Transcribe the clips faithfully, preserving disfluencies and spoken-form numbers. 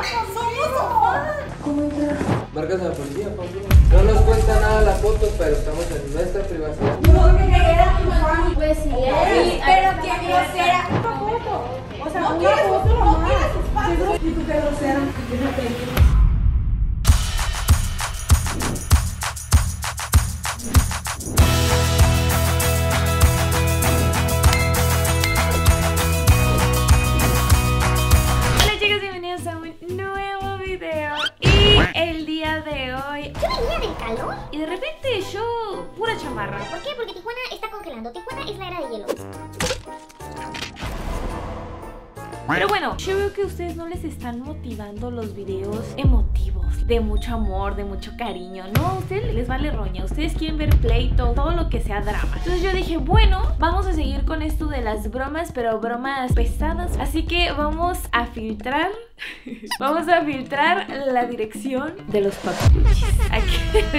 ¡Somos fans! ¿Cómo entrar? Marcas a la policía, Pablo. No nos cuesta nada la foto, pero estamos en nuestra privacidad. No, que era tu fan. Pues sí, Sí, pero qué grosera. O sea, no quieres foto, no quieres sus fans. Y tú qué grosera. Hola chicos, bienvenidos a un nuevo video. Y el día de hoy Yo venía del calor. y de repente yo pura chamarra. ¿Por qué? Porque Tijuana está congelando. Tijuana es la era de hielo. Pero bueno, yo veo que a ustedes no les están motivando los videos emotivos, de mucho amor, de mucho cariño. No, a ustedes les vale roña. Ustedes quieren ver pleito, todo lo que sea drama. Entonces yo dije, bueno, vamos a seguir con esto de las bromas, pero bromas pesadas. Así que vamos a filtrar Vamos a filtrar la dirección de los papuchis. Aquí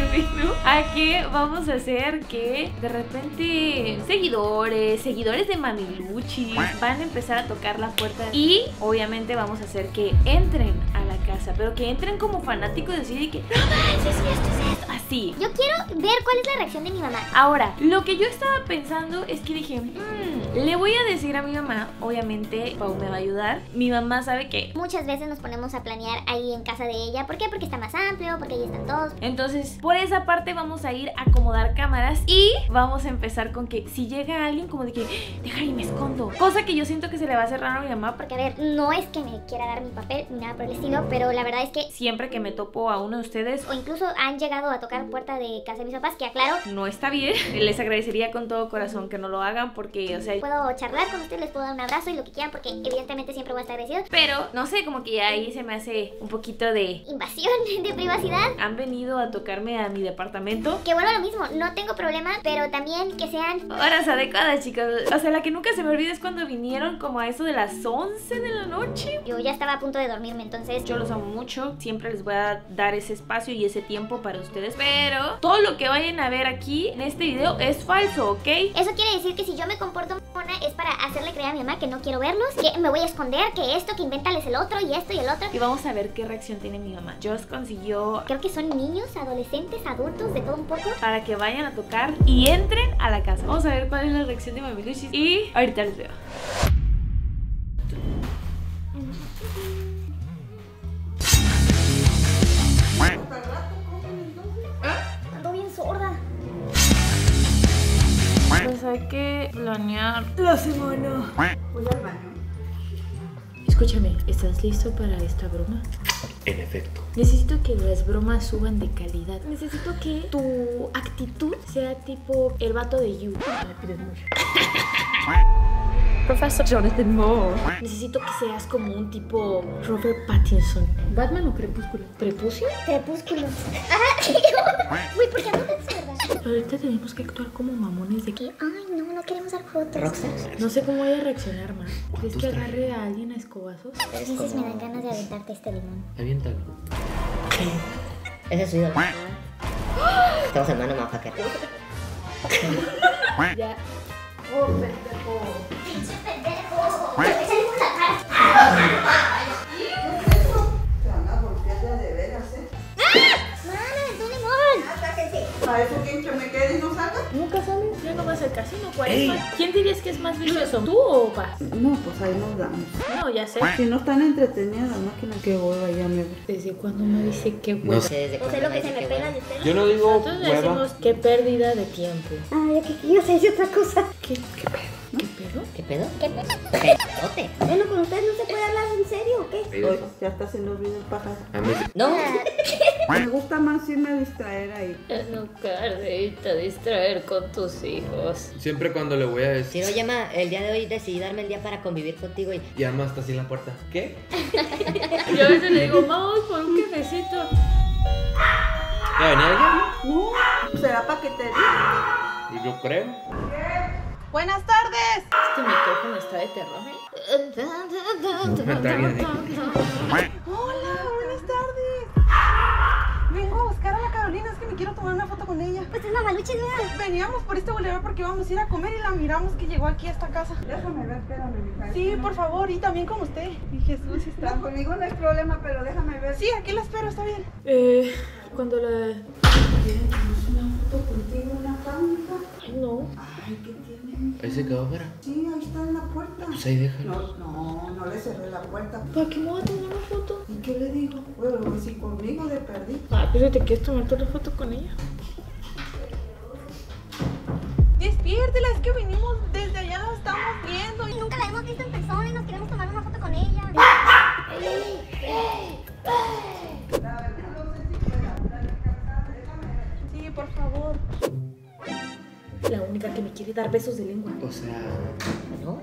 Aquí vamos a hacer que de repente seguidores, seguidores de Mamiluchis van a empezar a tocar la puerta. Y obviamente vamos a hacer que entren a la casa, pero que entren como fanáticos de decir que no manches, esto es esto. Así. Yo quiero ver cuál es la reacción de mi mamá. Ahora, lo que yo estaba pensando es que dije, mmm, le voy a decir a mi mamá. Obviamente Pau me va a ayudar. Mi mamá sabe que muchas veces nos ponemos a planear ahí en casa de ella. ¿Por qué? Porque está más amplio, porque ahí están todos. Entonces, por esa parte vamos a ir a acomodar cámaras. Y vamos a empezar con que si llega alguien como de que deja y me escondo. Cosa que yo siento que se le va a hacer raro a mi mamá. Porque a ver, no es que me quiera dar mi papel ni nada por el estilo, pero la verdad es que siempre que me topo a uno de ustedes, o incluso han llegado a tocar puerta de casa de mis papás, que aclaro, no está bien. Les agradecería con todo corazón que no lo hagan porque, o sea, puedo charlar con ustedes, les puedo dar un abrazo y lo que quieran, porque evidentemente siempre voy a estar agradecido. Pero, no sé, como que ahí se me hace un poquito de invasión de privacidad. Han venido a tocarme a mi departamento. Que vuelvo a lo mismo, no tengo problema, pero también que sean horas adecuadas, chicos. O sea, la que nunca se me olvida es cuando vinieron como a eso de las once de la noche. Yo ya estaba a punto de dormirme, entonces yo los amo mucho. Siempre les voy a dar ese espacio y ese tiempo para ustedes. Pero todo lo que vayan a ver aquí en este video es falso, ¿ok? Eso quiere decir que si yo me comporto mona es para hacerle creer a mi mamá que no quiero verlos, que me voy a esconder, que esto, que invéntales el otro y esto y el otro. Y vamos a ver qué reacción tiene mi mamá. Joss consiguió, creo que son niños, adolescentes, adultos, de todo un poco, para que vayan a tocar y entren a la casa. Vamos a ver cuál es la reacción de Mamiluchis y ahorita les veo. Ando bien sorda. Pues hay que planear la semana. Voy al baño. Escúchame, ¿estás listo para esta broma? En efecto. Necesito que las bromas suban de calidad. Necesito que tu actitud sea tipo el vato de You. Me pides mucho. Profesor Jonathan Moore. Necesito que seas como un tipo Robert Pattinson. ¿Batman o Crepúsculo? ¿Crepúsculo? Crepúsculo. Ajá. Uy, ¿por qué no te verdad? Ahorita tenemos que actuar como mamones de que... Ay, no, no queremos dar fotos. Rockstars. No sé cómo voy a reaccionar, ma. ¿Crees que agarre a alguien a escobazos? Pero dices, me dan ganas de aventarte este limón. Aviéntalo. Ese es su ídolo. Estamos en mano, motherfucker. Ya. Oh, pendejo. ¡Pinche pendejo! ¡Échale por la cara! Te van a golpear ya de veras, ¿eh? ¡Mami, aventó un limón! ¡Atáquese! ¿Para eso que yo me quede y no salga? Nunca sales. Ya no vas al casino. ¿Cuál es más? ¿Quién dirías que es más vicioso? ¿Tú o vas? No, pues ahí nos damos. No, ya sé. Si no están entretenidas las máquinas, que hueva, ya me voy. ¿Desde cuándo me dice qué hueva? No sé desde O sea, cuándo lo que se dice me que pega bueno. de ustedes. Yo no digo Nosotros hueva. decimos qué pérdida de tiempo. Ay, yo que yo sé decir otra cosa. ¿Qué, qué pedo? ¿Qué pedo? ¿Qué pedo? ¿Qué pedo? Pedote. Bueno, con ustedes no se puede hablar en serio, ¿o qué? Hoy ya está se nos vino el pájaro. A mí. No. Me gusta más irme a distraer ahí. En lugar de irte a distraer con tus hijos. Siempre cuando le voy a Si decir. no, llama, el día de hoy decidí darme el día para convivir contigo y... Y Ama está así en la puerta. ¿Qué? Yo a veces le digo, vamos por un cafecito. ¿Ya venía alguien? No, será para que te diga. Y yo creo. Buenas tardes. Este micrófono está de terror. Me trae de- Hola, buenas tardes. Vengo a buscar a la Carolina, es que me quiero tomar una foto con ella. Pues es mamaluche, ¿no? Veníamos por este boulevard porque íbamos a ir a comer y la miramos que llegó aquí a esta casa. Déjame ver, espérame, mija. Sí, por favor, y también con usted. Y Jesús está. No, conmigo no hay problema, pero déjame ver. Sí, aquí la espero, está bien. Eh, cuando la... ¿Quieres una foto contigo en la cama, hija? Ay, no. Ay, ¿qué tiene? Ahí se quedó afuera. Sí, ahí está en la puerta. Pues ahí déjalo. No, no, no le cerré la puerta. ¿Para qué me voy a tomar una foto? ¿Y qué le digo? Bueno, pues si conmigo de perdí. Ay, pero te quieres tomar toda la foto con ella. Despiértela, es que venimos desde allá, la estamos viendo. Nunca la hemos visto en persona y nos queremos tomar una foto con ella. Sí, por favor. La única que me quiere dar besos de lengua. O sea... ¿No?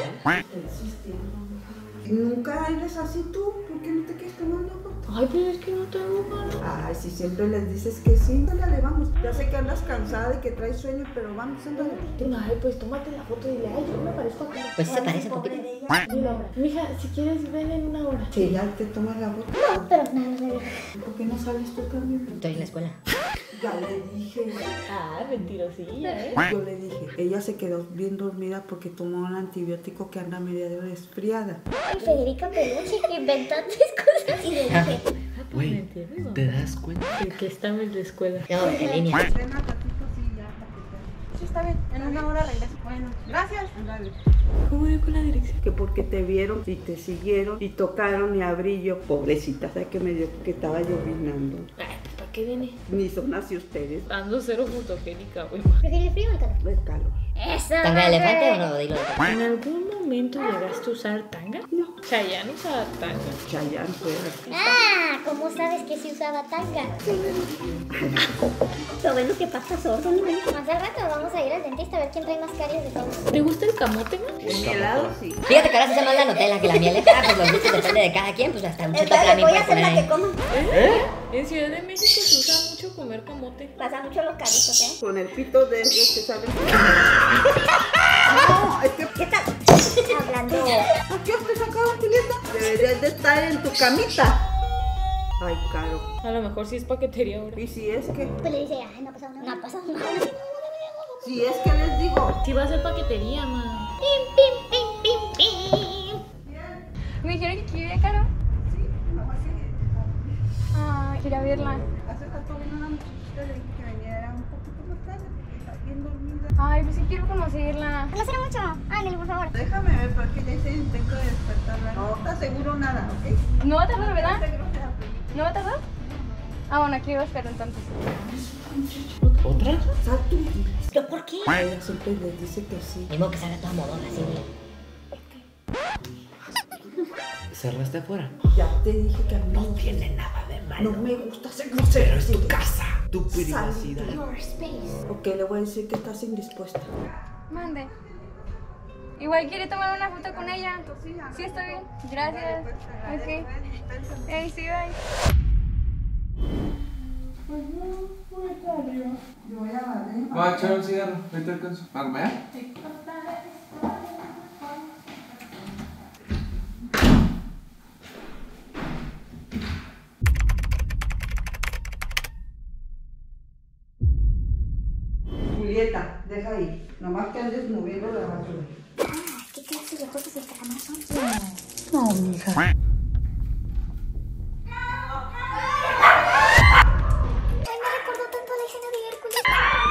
Nunca eres así tú. ¿Por qué no te quieres tomar una foto? Ay, pero es que no tengo ganas. Ay, si siempre les dices que sí, dale, vamos. Ya sé que andas cansada y que traes sueño, pero vamos, ándale. Ay, pues tómate la foto y dile, ay, yo me parezco a ti. Pues sí se parece un poquito. Mira, mija, si quieres, ven en una hora. Sí, ya te tomas la foto. No, pero nada, no me digas. ¿Por qué no sales tú también? Estoy en la escuela. Ya le dije. Ah, mentirosilla, ¿eh? Yo le dije. Ella se quedó bien dormida porque tomó un antibiótico que anda medio resfriada. Ay, Federica Peluche, inventando cosas. Y le dije, Güey, ¿te das cuenta? El que está en la escuela. No, en línea. Ven a ratito, sí, ya, para que Sí, está bien. En una hora regreso. Bueno, gracias. te... Ándale. ¿Cómo dio con la dirección? Que porque te vieron y te siguieron y tocaron y abrí yo. Pobrecita, ¿sabes que me dio que estaba llovinando? Ay, pues ¿para qué viene? Ni son así ustedes. Ando cero fotogénica, güey. ¿prefiere el frío o el calor? El calor. Eso. ¿Tanga de elefante o no? Dilo. ¿En algún momento llegaste a usar tanga? No. Chayanne usaba tanga. Chayanne fue así. Ah, ¿cómo sabes que se usaba tanga? Lo bueno que pasa sordo, ¿no? Más al rato vamos a ir al dentista a ver quién trae más caries de todos. ¿Te gusta el camote, man? En mi helado sí. Fíjate que ahora se hace más la Nutella que la miel. Ah, pues los gustos depende de cada quien. Pues hasta un chito flaming puedes poner ahí. En Ciudad de México se usa mucho comer camote. Pasa mucho los carritos, ¿eh? Con el pito de esos que salen. No, es que... ¿Qué tal? Hablando. ¿A qué te sacaron, Julieta? Deberías de estar en tu camita. Ay, Caro. A lo mejor sí es paquetería ahora. Y si es que... Pues le dice, ay, no ha pasado nada. No ha pasado nada. Si es que les digo... Sí va a ser paquetería, man. Pim, pim, pim, pim, pim. ¿Me dijeron que aquí vive Caro? Sí, mamá sí. Ay, quería verla. Hace rato vino una muchachita, le dije que viniera un poquito más tarde porque está bien dormida. Ay, pues sí quiero conocerla. Conoceré mucho. Ándale, por favor. Déjame ver porque ya hice intento de despertarla. No está seguro nada, ¿ok? ¿No va a tardar, verdad? Seguro se la ¿No va a tardar? Ah, bueno, aquí voy a esperar entonces. ¿Otra? Sal tú. ¿Pero por qué? Ella siempre les dice que sí. Ni modo que salga toda modona así, mira. ¿Cerraste afuera? Ya te dije que a mí no Tiene nada de malo. No me gusta ser grosero. Pero es tu casa, tu privacidad. Your space. Ok, le voy a decir que estás indispuesta. Mande. Igual quiere tomar una foto con ella. Sí, está bien. Gracias. Ok. Hey, sí, bye. Voy a echar un cigarro, ahorita alcanzo. ¿Armea? Julieta, deja ahí. Nomás que andes moviendo la basura. ¿Qué clase de fotos de cámara son? No, mija. Ay, me recordó tanto la escena de Hércules.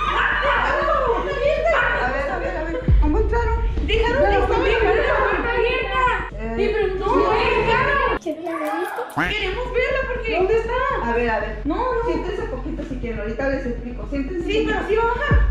A ver, a ver, a ver. ¿Cómo entraron? Dijeron que estaba dejando la puerta abierta. Eh, Y preguntó, ¿es Caro? ¿Qué no la he visto? Queremos verla porque... ¿Dónde está? A ver, a ver. No, no. Siéntense poquito si quieren. Ahorita les explico. Siéntense. Sí, pero sí va a bajar.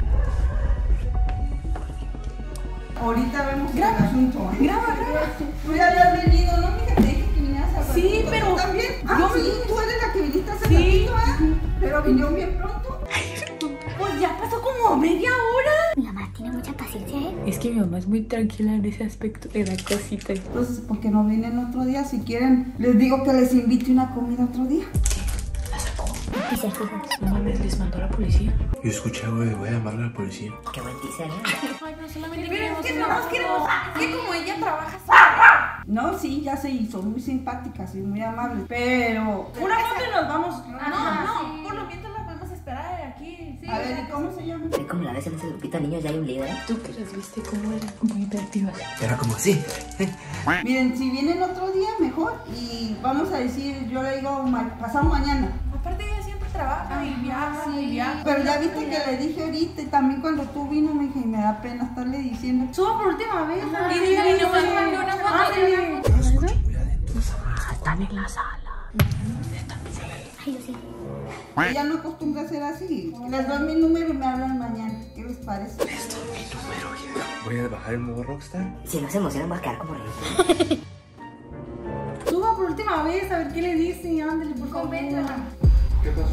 Ahorita vemos el asunto. ¿eh? Graba, graba. Tú ya habías venido, ¿no? Mija, te dije que vinieras a Sí, ratito. pero- ¿Tú también? Ah, yo- sí, tú eres la que viniste hace Sí. ratito, ¿eh? Pero vinieron bien pronto. Pues ya pasó como media hora. Mi mamá tiene mucha paciencia, ¿eh? Es que mi mamá es muy tranquila en ese aspecto de la cosita. Entonces, ¿por qué no vienen otro día? Si quieren, les digo que les invite una comida otro día. Y se fijan. No mames, les mandó a la policía. Yo escuché algo de voy a llamarle a la policía. Qué buen teaser, ¿eh? Ay, no, solamente Pero queremos es que una nomás foto. queremos... Es que como ella trabaja sola. No, sí, ya sé, y son muy simpáticas y muy amables. Pero... Una foto y nos vamos. No, Ajá, no, sí. por lo mientras la podemos esperar aquí A ver, ¿y cómo se llama? Es como la vez en ese grupito de niños ya hay un líder. Tú que las viste cómo eran, muy hiperactivas. Era como así. Miren, si vienen otro día, mejor. Y vamos a decir, yo le digo ma pasado mañana. Aparte ella siempre trabaja y viaja y viaja. Pero ya viste que le dije ahorita y también cuando tú vino me dije, me da pena estarle diciendo. Suba por última vez. Ajá. Y dígale, no me mandó una foto. Ándale. Ah, están en la sala. Ay, yo sí. Ella no acostumbra a ser así. Les doy mi número y me hablan mañana. ¿Qué les parece? Les doy mi número ya. Voy a bajar el modo Rockstar. Si no se emocionan, voy a quedar como rey. Suba por última vez a ver qué le dice. Ándale, por favor. ¿Qué pasó?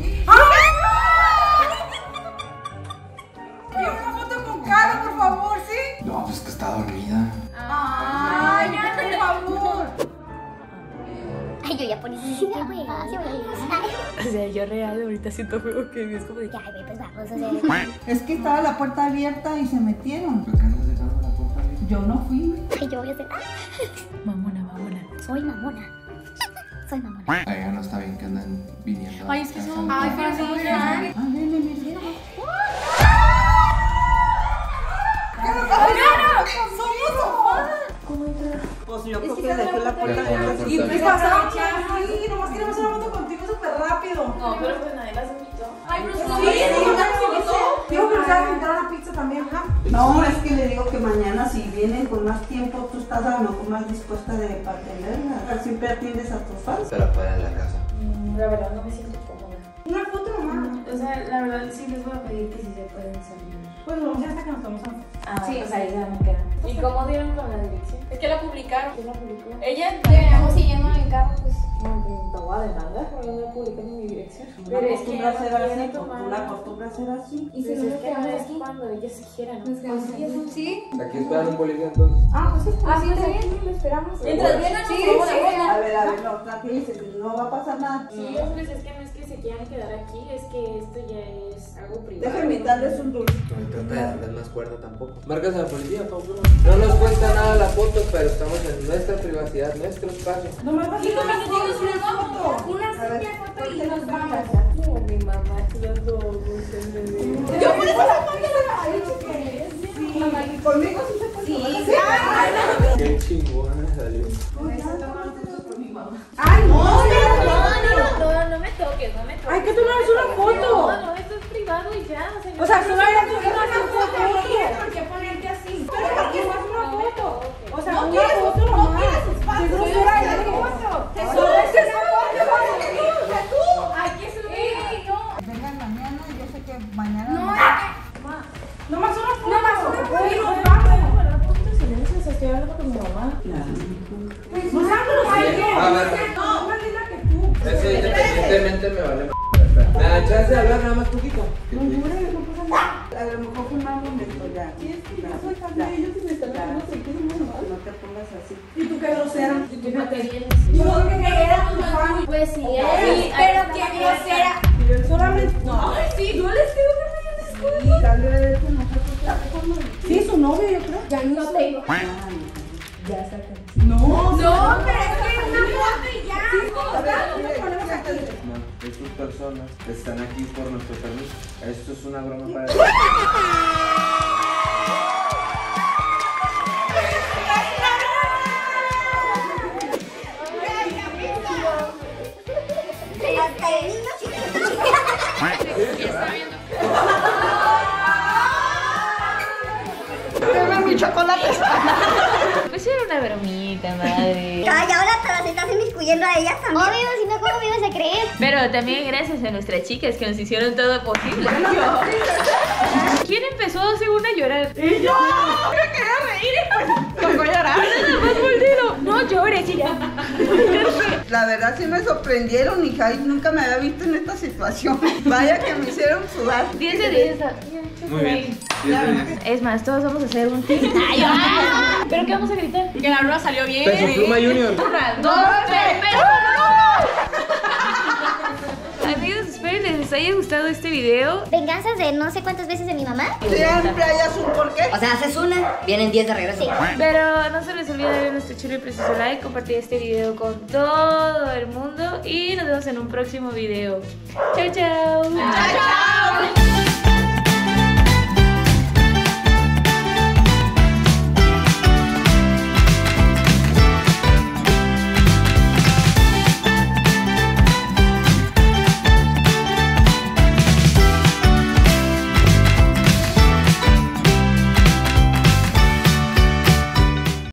Quiero una foto con cara, por favor, ¿sí? No, pues que está dormida. Ay, ya, por favor. Ay, yo ya ponía así, güey. Así, güey. O sea, yo real ahorita siento juego que es como de... Ya, güey, pues vamos a hacer. Es que estaba la puerta abierta y se metieron. ¿Por qué andas dejando la puerta abierta? Yo no fui. Ay, yo voy a hacer. Mamona, mamona. Soy mamona. Soy mamona. Ay, ya no está bien que andan viniendo. Ay, es que son- Ay, pero sí, ya. Ah, ven, ven, ven. Pues yo creo que dejé la puerta abierta. Y pues pasaba aquí, nomás queremos una foto contigo súper rápido. No, pero pues nadie las invitó. Ay, pero sí, sí, digo que nos van a invitar a la pizza también, ¿ja? No, es que le digo que mañana si vienen con más tiempo, tú estás a lo mejor más dispuesta de atenderla. Siempre atiendes a tus fans. Se la fuera en la casa. La verdad no me siento cómoda. Una foto nomás. O sea, la verdad sí les voy a pedir que si se pueden salir. Pues vamos ya hasta que nos tomamos a Ah, Sí, pues o sea, ahí ya me quedan. ¿Y cómo dieron con la dirección? Es que la publicaron. ¿Quién la publicó? Ella Llegamos siguiendo en el carro, pues. No, te voy a demandar porque no publican mi dirección. Pero es que a ser así, tú la acostumbras a ser así. Y si no es que no es cuando ella se quiera, ¿no? Sí. Aquí esperan un policía entonces. Ah, pues sí. Ah, sí, está bien, lo esperamos. Mientras vienen, Sí, nos sí. vamos a A ver, a ver, no, tranquilícese, no va a pasar nada. Sí, es que es que no es que se quieran quedar aquí, es que esto ya es algo privado. Déjenme darles un dulce. No trata de darles más cuerda tampoco. Marcas a la policía, Pablo. No nos cuesta nada la foto, pero estamos en nuestra privacidad, nuestro espacio. Nomás vas a ir una foto, una foto. Una simple foto y nos vamos. Como mi mamá estudiando dulces bebé. Yo por eso la foto la Conmigo sí se puede. Sí, Qué chingona salió. Ay, no, No, no, no me toques, no me toques. Ay, que tú no haces una foto. No, no, esto es privado y ya. O sea, yo- O sea, solo era tu una foto. No tienes por qué ponerte así. Pero ¿por qué no haces una foto? O sea, una foto nomás. Qué grosera eres. Solo es esa foto. Ay, qué ¡Ey, no! Vengan mañana, yo sé que mañana. No, Nomás una foto. Nomás una foto. Y nos vamos. Estoy hablando con mi mamá. Nos vamos. A ver. No, más linda que tú. Eso independientemente me vale. ¿Me da chance de hablar nada más poquito? No, jure, no pasa nada. A lo mejor fue un mal momento ya. Sí, es que yo soy también. Ellos me están hablando, no te pongas así. Y tú qué grosera. Yo no quería Yo que era tu fan. Pues sí, Sí, pero qué grosera. Solamente. No, sí, no les digo que me Y darle de eso nosotros. Sí, su novio, yo creo. ya no tengo. Ya sacan. No, no, pero es que una foto y ya. Nos ponemos aquí. No, estas personas están aquí por nuestro permiso. Esto es una broma para Mi chocolate. Pues era una bromita, madre. Ay, ahora te las estás inmiscuyendo a ellas también. Obvio, si no, ¿cómo me ibas a creer? Pero también gracias a nuestras chicas que nos hicieron todo posible. ¿Quién empezó según a llorar? Y yo me quería reír y pues tocó llorar. Nada más voltero. No llores, y ya. La verdad sí me sorprendieron, hija, y nunca me había visto en esta situación. Vaya que me hicieron sudar. diez de diez. Muy bien. diez de diez. Es más, todos vamos a hacer un tic. Ay, ay. ¿Pero qué vamos a gritar? Que la broma salió bien. Peso Pluma Junior. ¡Dos, tres, Amigos, espero les haya gustado este video. Venganzas de no sé cuántas veces de mi mamá. Siempre hayas un porqué. O sea, haces una, vienen diez de regreso. Pero no se les olvide darle nuestro chulo y preciso like, compartir este video con todo el mundo y nos vemos en un próximo video. Chao, chao. Chao, chao.